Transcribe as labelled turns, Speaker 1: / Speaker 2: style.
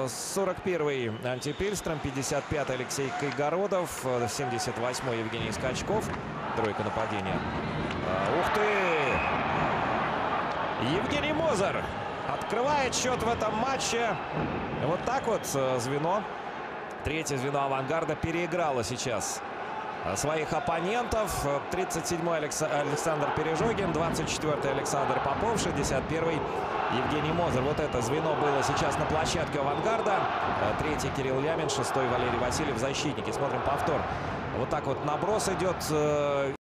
Speaker 1: 41-й Антипильстром, 55-й Алексей Кайгородов, 78-й Евгений Скачков. Тройка нападения. Ух ты! Евгений Мозер открывает счет в этом матче. Вот так вот звено. Третье звено «Авангарда» переиграло сейчас своих оппонентов. 37-й Александр Пережогин, 24-й Александр Попов, 61-й Евгений Мозер. Вот это звено было сейчас на площадке «Авангарда». Третий Кирилл Лямин, шестой Валерий Васильев, защитники. Смотрим повтор. Вот так вот наброс идет.